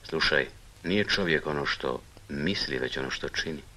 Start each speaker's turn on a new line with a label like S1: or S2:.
S1: Slušaj, nije čovjek ono što misli, već ono što čini.